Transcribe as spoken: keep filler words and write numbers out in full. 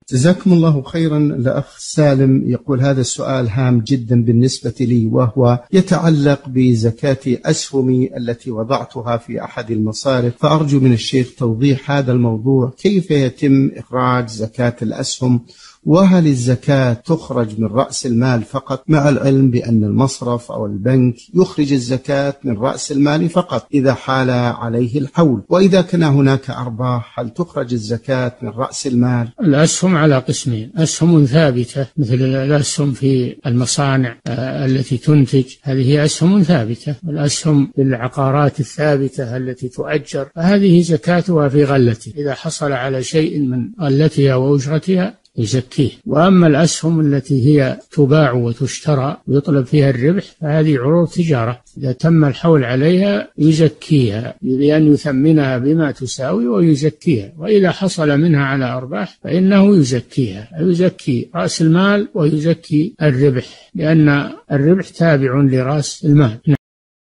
جزاكم الله خيرا. الأخ سالم يقول هذا السؤال هام جدا بالنسبة لي، وهو يتعلق بزكاة أسهمي التي وضعتها في أحد المصارف، فأرجو من الشيخ توضيح هذا الموضوع، كيف يتم إخراج زكاة الأسهم؟ وهل الزكاة تخرج من رأس المال فقط، مع العلم بأن المصرف أو البنك يخرج الزكاة من رأس المال فقط إذا حال عليه الحول، وإذا كان هناك أرباح هل تخرج الزكاة من رأس المال؟ الأسهم على قسمين: أسهم ثابتة مثل الأسهم في المصانع التي تنتج، هذه هي أسهم ثابتة، والأسهم في العقارات الثابتة التي تؤجر فهذه زكاتها في غلته، إذا حصل على شيء من غلتها وأجرتها يزكيه. وأما الأسهم التي هي تباع وتشترى ويطلب فيها الربح فهذه عروض تجارة، إذا تم الحول عليها يزكيها بأن يثمنها بما تساوي ويزكيها، وإذا حصل منها على أرباح فإنه يزكيها، يزكي رأس المال ويزكي الربح، لأن الربح تابع لرأس المال.